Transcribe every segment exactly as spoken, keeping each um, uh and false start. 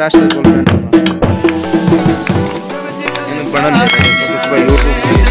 रास्ते बोल रहे हैं इन बनन दे कुछ भाई लोग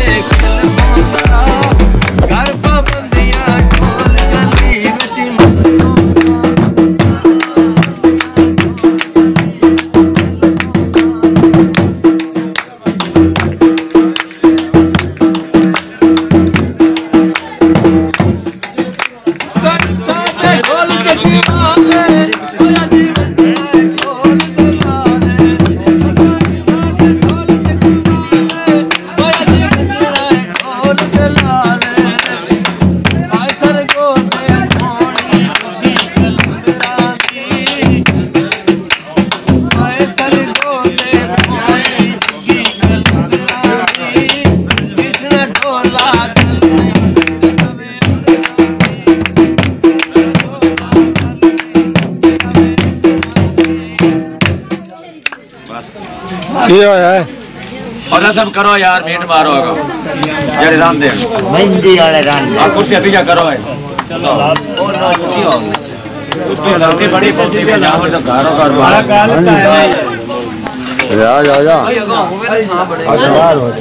है और सब करो यार मीट मारो यार राम दे मेहंदी वाले राम आप कुर्सी अभी जा करो है चलो और ना कुर्सी हो कुर्सी लड़के बड़ी कुर्सी पे जाओ तो घरों का बड़ा काल है जा जा जा हो गए ना हां बड़े बाहर हो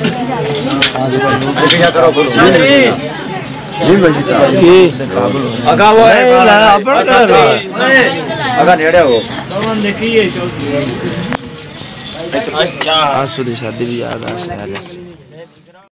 अभी जा करो कुर्सी जी भाई साहब की अगा वो है अगा नेड़े हो देखिए अच्छा आज शादी भी याद आ